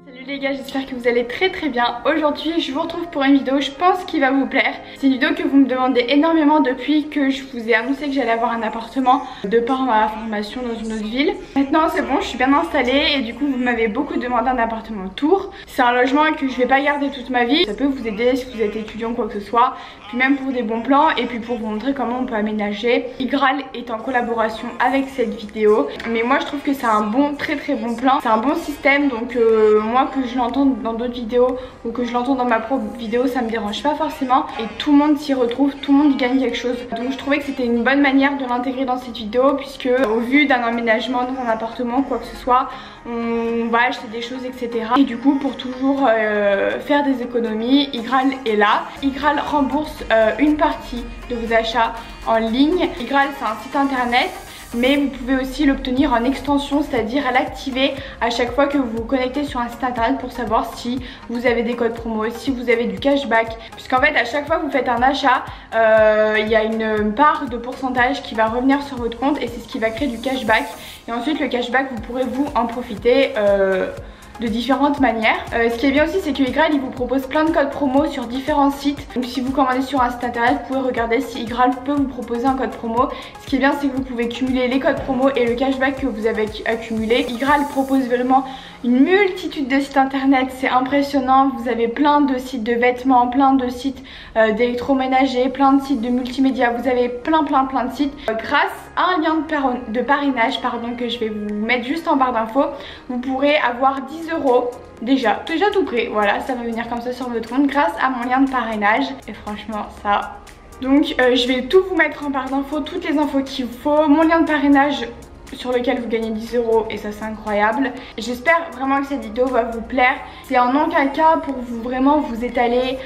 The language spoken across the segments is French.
Salut les gars, j'espère que vous allez très bien. Aujourd'hui je vous retrouve pour une vidéo, je pense qu'il va vous plaire. C'est une vidéo que vous me demandez énormément depuis que je vous ai annoncé que j'allais avoir un appartement de par ma formation dans une autre ville. Maintenant c'est bon, je suis bien installée et du coup vous m'avez beaucoup demandé un appartement Tours. C'est un logement que je vais pas garder toute ma vie. Ça peut vous aider si vous êtes étudiant ou quoi que ce soit. Puis même pour des bons plans et puis pour vous montrer comment on peut aménager. Igral est en collaboration avec cette vidéo. Mais moi je trouve que c'est un bon, très bon plan. C'est un bon système, donc moi que je l'entende dans d'autres vidéos ou que je l'entende dans ma propre vidéo, ça me dérange pas forcément. Et tout le monde s'y retrouve, tout le monde y gagne quelque chose. Donc je trouvais que c'était une bonne manière de l'intégrer dans cette vidéo, puisque au vu d'un emménagement dans un appartement, quoi que ce soit, on va acheter des choses, etc. Et du coup pour toujours faire des économies, Igral est là. Igral rembourse une partie de vos achats en ligne. Igral c'est un site internet, mais vous pouvez aussi l'obtenir en extension, c'est-à-dire à l'activer à chaque fois que vous vous connectez sur un site internet pour savoir si vous avez des codes promo, si vous avez du cashback. Puisqu'en fait à chaque fois que vous faites un achat, il y a une part de pourcentage qui va revenir sur votre compte et c'est ce qui va créer du cashback. Et ensuite le cashback, vous pourrez vous en profiter de différentes manières. Ce qui est bien aussi, c'est que Igral il vous propose plein de codes promo sur différents sites. Donc si vous commandez sur un site internet, vous pouvez regarder si Igral peut vous proposer un code promo. Ce qui est bien, c'est que vous pouvez cumuler les codes promo et le cashback que vous avez accumulé. Igral propose vraiment une multitude de sites internet, c'est impressionnant. Vous avez plein de sites de vêtements, plein de sites d'électroménager, plein de sites de multimédia. Vous avez plein de sites. Grâce à un lien de parrainage que je vais vous mettre juste en barre d'infos, vous pourrez avoir 10 € déjà tout prêt. Voilà, ça va venir comme ça sur votre compte grâce à mon lien de parrainage. Et franchement ça... Donc je vais tout vous mettre en barre d'infos, toutes les infos qu'il vous faut. Mon lien de parrainage sur lequel vous gagnez 10 € et ça c'est incroyable. J'espère vraiment que cette vidéo va vous plaire. C'est en aucun cas pour vous vraiment vous étaler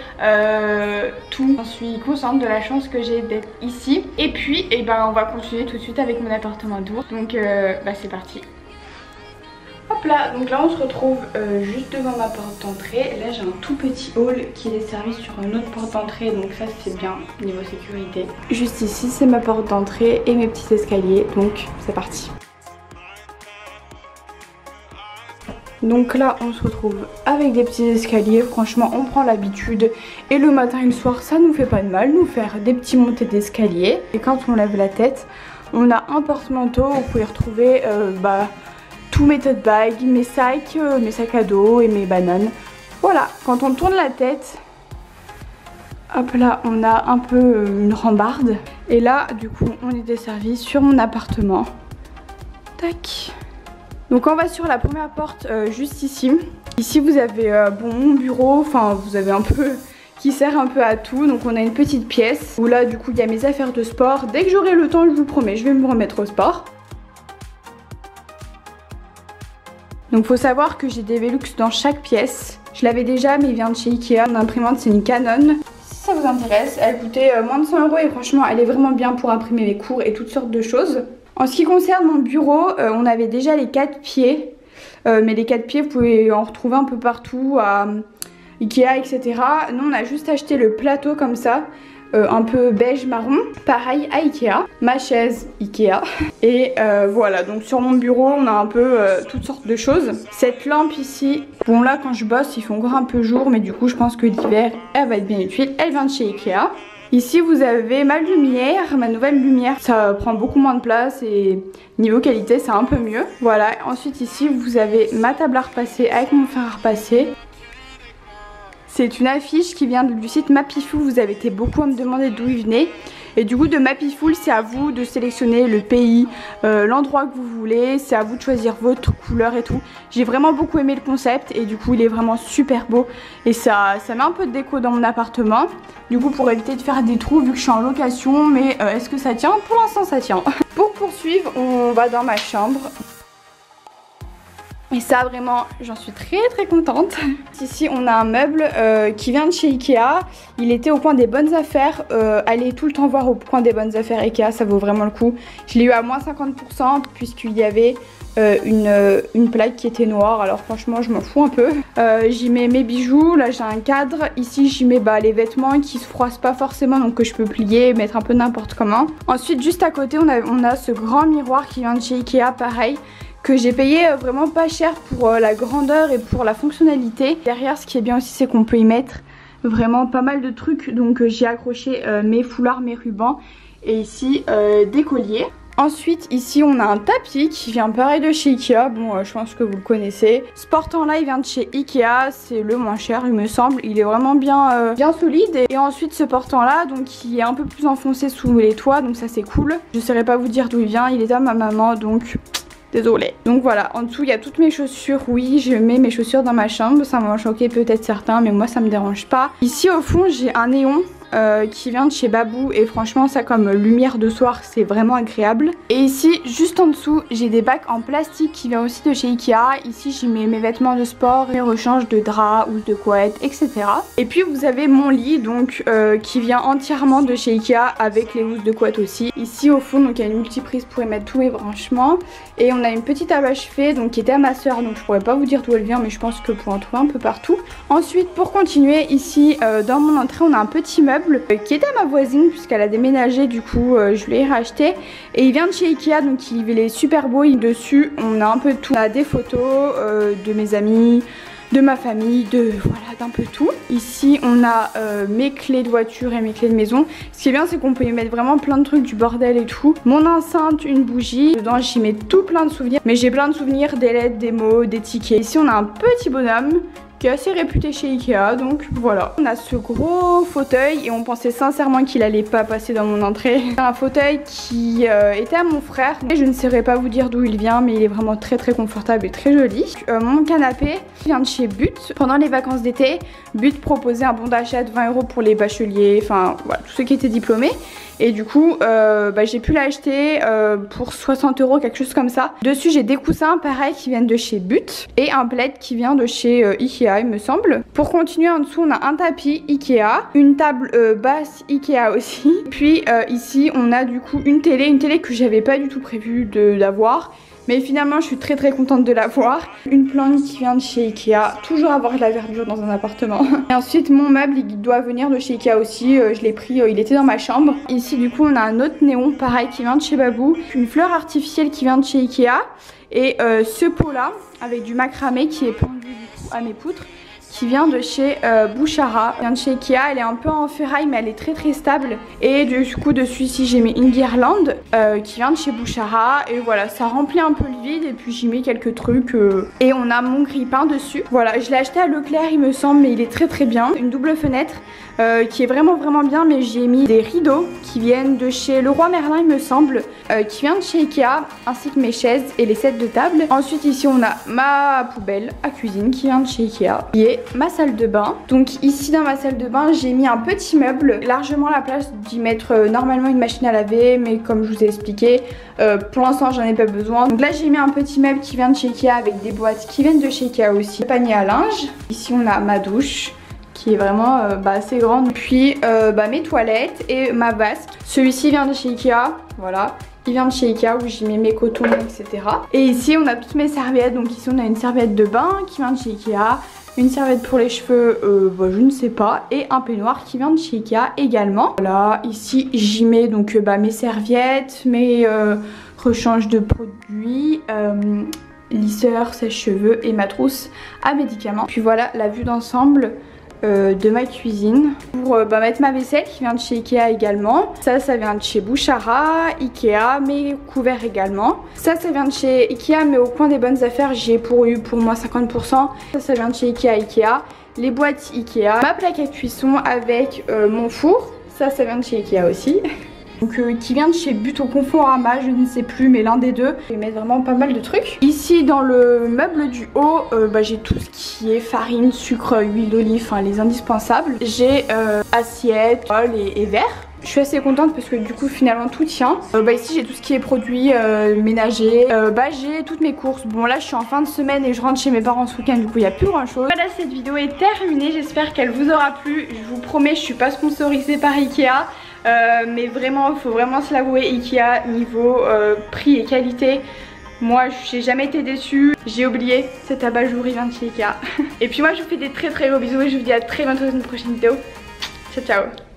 tout. J'en suis consciente de la chance que j'ai d'être ici. Et puis on va continuer tout de suite avec mon appartement Tours. Donc c'est parti. Hop là, donc là on se retrouve juste devant ma porte d'entrée. Là j'ai un tout petit hall qui est servi sur une autre porte d'entrée, donc ça c'est bien niveau sécurité. Juste ici c'est ma porte d'entrée et mes petits escaliers, donc c'est parti. Donc là on se retrouve avec des petits escaliers, franchement on prend l'habitude. Et le matin et le soir ça nous fait pas de mal, nous faire des petits montées d'escalier. Et quand on lève la tête, on a un porte-manteau où vous pouvez retrouver tous mes tote bags, mes sacs à dos et mes bananes. Voilà, quand on tourne la tête, hop là, on a un peu une rambarde. Et là, du coup, on est desservi sur mon appartement. Tac. Donc on va sur la première porte juste ici. Ici, vous avez mon bureau, enfin vous avez un peu... qui sert un peu à tout. Donc on a une petite pièce où là, du coup, il y a mes affaires de sport. Dès que j'aurai le temps, je vous promets, je vais me remettre au sport. Donc faut savoir que j'ai des Velux dans chaque pièce. Je l'avais déjà mais il vient de chez Ikea. Mon imprimante c'est une Canon. Si ça vous intéresse, elle coûtait moins de 100 € et franchement elle est vraiment bien pour imprimer mes cours et toutes sortes de choses. En ce qui concerne mon bureau, on avait déjà les 4 pieds. Mais les 4 pieds vous pouvez en retrouver un peu partout à Ikea, etc. Nous on a juste acheté le plateau comme ça. Un peu beige marron, pareil à Ikea, ma chaise Ikea et voilà, donc sur mon bureau on a un peu toutes sortes de choses. Cette lampe ici, bon là quand je bosse il fait encore un peu jour mais du coup je pense que l'hiver elle va être bien utile, elle vient de chez Ikea. Ici vous avez ma lumière, ma nouvelle lumière, ça prend beaucoup moins de place et niveau qualité c'est un peu mieux. Voilà, ensuite ici vous avez ma table à repasser avec mon fer à repasser. C'est une affiche qui vient du site Mapiful, vous avez été beaucoup à me demander d'où il venait. Et du coup de Mapiful, c'est à vous de sélectionner le pays, l'endroit que vous voulez, c'est à vous de choisir votre couleur et tout. J'ai vraiment beaucoup aimé le concept et du coup il est vraiment super beau. Et ça met un peu de déco dans mon appartement. Du coup pour éviter de faire des trous vu que je suis en location, mais est-ce que ça tient? Pour l'instant ça tient. Pour poursuivre, on va dans ma chambre. Et ça vraiment j'en suis très contente. Ici on a un meuble qui vient de chez Ikea. Il était au coin des bonnes affaires. Allez tout le temps voir au coin des bonnes affaires Ikea, ça vaut vraiment le coup. Je l'ai eu à moins 50% puisqu'il y avait une plaque qui était noire. Alors franchement je m'en fous un peu. J'y mets mes bijoux, là j'ai un cadre. Ici j'y mets les vêtements qui se froissent pas forcément, donc que je peux plier, mettre un peu n'importe comment. Ensuite juste à côté on a ce grand miroir qui vient de chez Ikea, pareil, que j'ai payé vraiment pas cher pour la grandeur et pour la fonctionnalité. Derrière, ce qui est bien aussi, c'est qu'on peut y mettre vraiment pas mal de trucs. Donc j'ai accroché mes foulards, mes rubans et ici des colliers. Ensuite ici on a un tapis qui vient pareil de chez Ikea, bon je pense que vous le connaissez. Ce portant là il vient de chez Ikea, c'est le moins cher il me semble, il est vraiment bien solide. Et ensuite ce portant là donc il est un peu plus enfoncé sous les toits, donc ça c'est cool. Je saurais pas vous dire d'où il vient, il est à ma maman donc désolée. Donc voilà, en dessous il y a toutes mes chaussures. Oui, je mets mes chaussures dans ma chambre, ça m'a choqué peut-être certains mais moi ça me dérange pas. Ici au fond j'ai un néon qui vient de chez Babou et franchement ça comme lumière de soir c'est vraiment agréable. Et ici juste en dessous j'ai des bacs en plastique qui viennent aussi de chez Ikea. Ici j'y mets mes vêtements de sport, mes rechanges de draps ou de couettes etc. Et puis vous avez mon lit donc qui vient entièrement de chez Ikea avec les housses de couettes aussi. Ici au fond donc il y a une multiprise pour y mettre tous mes branchements. Et on a une petite table à chevet donc qui était à ma soeur, donc je pourrais pas vous dire d'où elle vient mais je pense que pour en trouver un peu partout. Ensuite pour continuer ici dans mon entrée on a un petit meuble qui était à ma voisine puisqu'elle a déménagé, du coup je l'ai racheté et il vient de chez Ikea donc il est super beau. Dessus on a un peu de tout, on a des photos de mes amis, de ma famille, voilà d'un peu tout. Ici on a mes clés de voiture et mes clés de maison. Ce qui est bien c'est qu'on peut y mettre vraiment plein de trucs, du bordel et tout. Mon enceinte, une bougie, dedans j'y mets tout plein de souvenirs, mais j'ai plein de souvenirs, des lettres, des mots, des tickets. Ici on a un petit bonhomme qui est assez réputé chez Ikea, donc voilà. On a ce gros fauteuil et on pensait sincèrement qu'il allait pas passer dans mon entrée. C'est un fauteuil qui était à mon frère, et je ne saurais pas vous dire d'où il vient mais il est vraiment très confortable et très joli. Mon canapé vient de chez But. Pendant les vacances d'été, But proposait un bon d'achat de 20 € pour les bacheliers, enfin voilà, tous ceux qui étaient diplômés. Et du coup j'ai pu l'acheter pour 60 €, quelque chose comme ça. Dessus j'ai des coussins pareil qui viennent de chez But et un plaid qui vient de chez Ikea il me semble. Pour continuer en dessous on a un tapis Ikea, une table basse Ikea aussi. Puis ici on a du coup une télé que j'avais pas du tout prévu d'avoir. Mais finalement je suis très contente de l'avoir. Une plante qui vient de chez Ikea, toujours avoir de la verdure dans un appartement. Et ensuite mon meuble il doit venir de chez Ikea aussi, je l'ai pris, il était dans ma chambre. Ici du coup on a un autre néon pareil qui vient de chez Babou. Une fleur artificielle qui vient de chez Ikea. Et ce pot là avec du macramé qui est pendu du coup à mes poutres, qui vient de chez Bouchara, vient de chez Ikea. Elle est un peu en ferraille mais elle est très stable. Et du coup dessus ici j'ai mis une guirlande qui vient de chez Bouchara. Et voilà, ça remplit un peu le vide et puis j'y mets quelques trucs et on a mon grille-pain dessus. Voilà, je l'ai acheté à Leclerc il me semble mais il est très bien. Une double fenêtre qui est vraiment bien, mais j'ai mis des rideaux qui viennent de chez Leroy Merlin il me semble, qui vient de chez Ikea, ainsi que mes chaises et les sets de table. Ensuite ici on a ma poubelle à cuisine qui vient de chez Ikea, qui est ma salle de bain. Donc ici dans ma salle de bain j'ai mis un petit meuble, largement la place d'y mettre normalement une machine à laver, mais comme je vous ai expliqué pour l'instant j'en ai pas besoin. Donc là j'ai mis un petit meuble qui vient de chez Ikea avec des boîtes qui viennent de chez Ikea aussi, panier à linge. Ici on a ma douche qui est vraiment assez grande, puis mes toilettes et ma vasque. Celui-ci vient de chez Ikea, voilà. Il vient de chez Ikea où j'y mets mes cotons etc. Et ici on a toutes mes serviettes, donc ici on a une serviette de bain qui vient de chez Ikea, une serviette pour les cheveux, je ne sais pas, et un peignoir qui vient de chez Ikea également. Voilà, ici j'y mets donc mes serviettes, mes rechanges de produits, lisseur, sèche-cheveux et ma trousse à médicaments. Puis voilà la vue d'ensemble de ma cuisine. Pour mettre ma vaisselle qui vient de chez Ikea également. Ça vient de chez Bouchara, Ikea, mes couverts également. Ça vient de chez Ikea, mais au coin des bonnes affaires j'ai eu pour moi 50%. Ça vient de chez Ikea. Les boîtes Ikea. Ma plaque à cuisson avec mon four. Ça vient de chez Ikea aussi. Donc qui vient de chez But au Conforama, je ne sais plus, mais l'un des deux. Je vais mettre vraiment pas mal de trucs. Ici dans le meuble du haut, j'ai tout ce qui est farine, sucre, huile d'olive, enfin les indispensables. J'ai assiettes, bol et verre. Je suis assez contente parce que du coup finalement tout tient. Ici j'ai tout ce qui est produits ménagers. J'ai toutes mes courses. Bon là je suis en fin de semaine et je rentre chez mes parents ce week-end, du coup il n'y a plus grand chose. Voilà, cette vidéo est terminée, j'espère qu'elle vous aura plu. Je vous promets, je suis pas sponsorisée par Ikea. Mais vraiment, il faut vraiment se l'avouer, Ikea niveau prix et qualité, moi j'ai jamais été déçue. J'ai oublié, cet abat-jour il vient de chez Ikea. Et puis moi je vous fais des très gros bisous et je vous dis à très bientôt dans une prochaine vidéo. Ciao ciao.